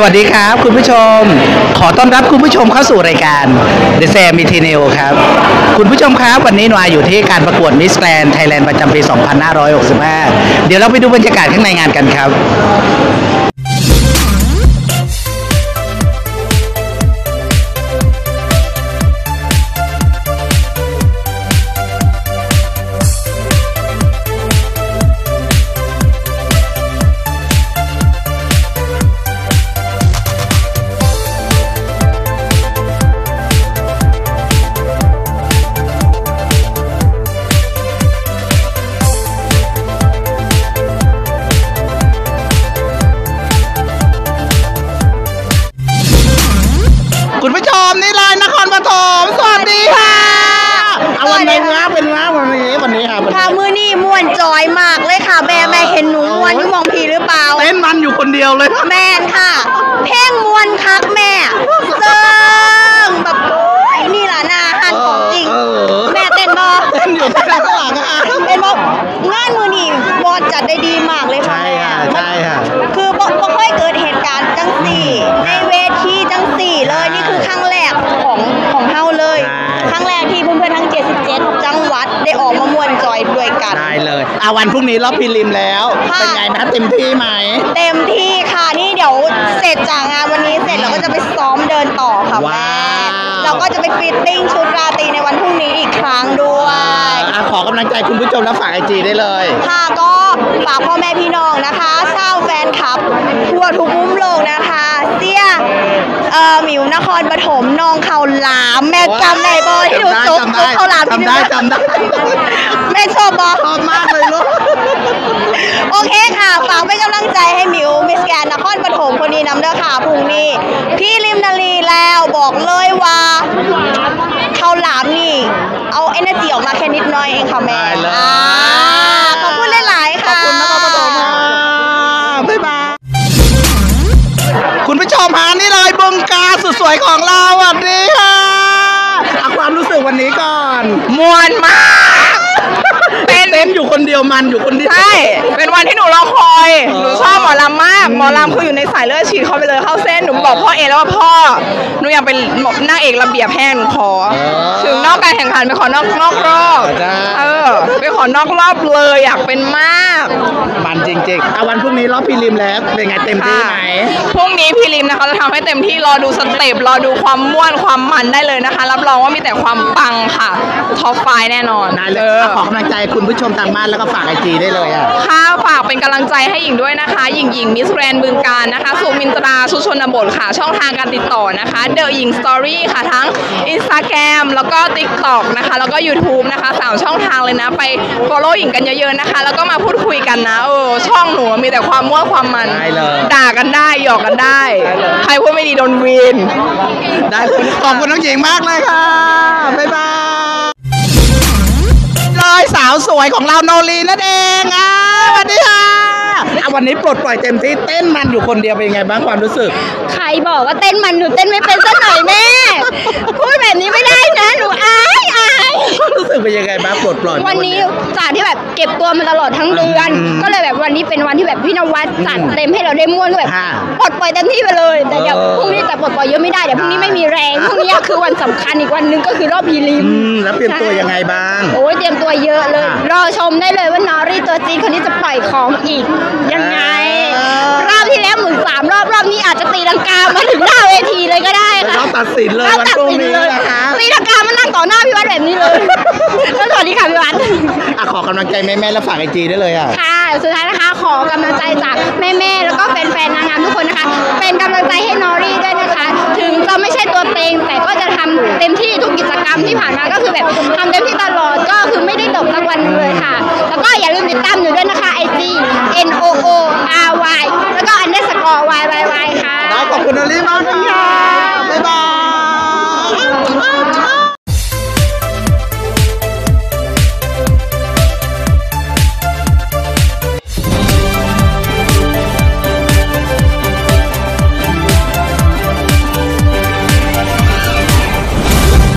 วัสดีครับคุณผู้ชมขอต้อนรับคุณผู้ชมเข้าสู่รายการ The Sam Eternal ครับคุณผู้ชมครับวันนี้หนูอยู่ที่การประกวด Miss Grand Thailand ประจำปี 2565 เดี๋ยวเราไปดูบรรยากาศข้างในงานกันครับคุณผู้ชมนี่เลยนครปฐมสวัสดีค่ะเอาวันนี้เป็นงานวันนี้ครับค่ะมือนี่ม่วนจอยมากเลยค่ะแม่เห็นหนูม่วนอยู่มองพีหรือเปล่าเต้นมันอยู่คนเดียวเลยแม่ค่ะเพลงม่วนคักแม่เซิงแบบนี่ล่ะหน้าหันของจริงแม่เต้นบ่เต้นอยู่ข้างหลังอ่ะเป็นบ่งานมือนี่บอสจัดได้ดีมากเลยค่ะใช่ค่ะคือบ่ค่อยเกิดเหตุการณ์จังสี่ในเวทีจังสี่เลยนี่คือครั้งแรกของเฮาเลยครั้งแรกที่เพื่อนๆทั้ง77จังหวัดได้ออกมาม่วนจอยด้วยกันได้เลยวันพรุ่งนี้รอบพรีลิมแล้วเป็นไงนะเต็มที่ไหมเต็มที่ค่ะนี่เดี๋ยวเสร็จจากงานวันนี้เสร็จเราก็จะไปซ้อมเดินต่อค่ะแม่เราก็จะไปฟิตติ้งชุดราตรีในวันพรุ่งนี้อีกครั้งด้วยขอกำลังใจคุณผู้ชมและฝากIGได้เลยค่ะก็ฝากพ่อแม่พี่น้องนะคะชาวแฟนคลับทั่วทุกมุมโลกนะคะเสียหมิวนครปฐมน้องข้าวหลามแม่จำได้บ่ที่หนูซุกข้าวหลามจำได้แม่ชอบบ่ชอบมากเลยลูกโอเคค่ะฝากเป็นกำลังใจให้หมิวมิสแกรนด์นครปฐมคนนี้นำเด้อค่ะพรุ่งนี้พี่ริมนาลีแล้วบอกเลยว่าข้าวหลามนี่เอา energy ออกมาแค่นิดหน่อยเองค่ะแม่ขอบคุณหลายๆค่ะขอบคุณนครปฐมบ๊ายบายคุณผู้ชมฮะนี่เลยบึงกาสุดสวยของเราสวัสดีค่ะความรู้สึกวันนี้ก่อนม่วนมากเต้นอยู่คนเดียวมันอยู่คนเดียวใช่เป็นวันที่หนูรอคอยหนูชอบหมอลำมากหมอลำคืออยู่ในสายเลือดฉีดเข้าไปเลยเข้าเส้นหนูบอกพ่อเอแล้วว่าพ่อหนูอยากเป็นนางเอกระเบียบแห้งหนูขอถึงนอกการแข่งขันไปขอนอกรอบไปขอนอกรอบเลยอยากเป็นมากมันจริงๆวันพรุ่งนี้รอบพรีลิมแล้วเป็นไงเต็มที่ไหมพรุ่งนี้พรีลิมนะคะจะทำให้เต็มที่รอดูสเต็ปรอดูความม่วนความมันได้เลยนะคะรับรองว่ามีแต่ความปังค่ะท็อปไฟแน่นอนได้เลยขอกำลังใจคุณผู้ชมทางบ้านแล้วก็ฝากIGได้เลยค่ะฝากเป็นกำลังใจให้หญิงด้วยนะคะหญิงมิสแกรนด์บึงกาฬนะคะสุมินตราชุชนบทค่ะช่องทางการติดต่อนะคะเดอะหญิงสตอรี่ค่ะทั้ง Instagram แล้วก็ TikTok นะคะแล้วก็ YouTube นะคะ3ช่องทางเลยนะไป follow หญิงกันเยอะๆนะคะแล้วก็มาพูดคุยกันนะช่องหนูมีแต่ความมั่วความมันด่ากันได้หยอกกันได้ใครพูดไม่ดีโดนวีนได้ขอบคุณน้องหญิงมากเลยค่ะบ๊ายบายเลยสาวสวยของเราโนลีนั่นเองสวัสดีค่ะวันนี้ปลดปล่อยเต็มที่เต้นมันอยู่คนเดียวเป็นไงบ้างความรู้สึกใครบอกว่าเต้นมันหนูเต้นไม่เป็นสักหน่อยแม่พูดแบบนี้ไม่ได้นะหนูอายรู้สึกเป็นยังไงบ้างปลดปล่อยวันนี้จากที่แบบเก็บตัวมาตลอดทั้งเดือนก็เลยแบบวันนี้เป็นวันที่แบบพี่นวัดจัดเต็มให้เราได้ม่วนแบบปลดปล่อยเต็มที่ไปเลยแต่เดี๋ยวพรุ่งนี้แต่ปลดปล่อยเยอะไม่ได้เดี๋ยวพรุ่งนี้ไม่มีแรงพรุ่งนี้คือวันสำคัญอีกวันนึงก็คือรอบพรีลิมแล้วเตรียมตัวยังไงบ้างโอ้ยเตรียมตัวเยอะเลยรอชมได้เลยว่านอรี่ตัวจริงคนนี้จะปล่อยของอีกยังไงรอบที่แล้ว13,000รอบนี้อาจจะตีลังกามาถึงหน้าเวทีเลยก็ได้ค่ะเราตัดสินเลยวันพรุ่งนี้นะคะตีลังกามานั่งต่อหน้าพี่วัดแบบนี้เลยสวัสดีค่ะพี่วัดขอกำลังใจแม่แล้วฝากIGได้เลยค่ะสุดท้ายนะคะขอกำลังใจจากแม่แล้วก็แฟนๆนางงามทุกคนนะคะเป็นกำลังใจให้นอรี่ด้วยนะคะถึงจะไม่ใช่ตัวเต็งแต่ก็จะทำเต็มที่ทุกกิจกรรมที่ผ่านมาก็คือแบบทำเต็มที่ตลอดก็คือไม่ได้ตกสักวันเลยค่ะแล้วก็อย่าลืมติดตามหนู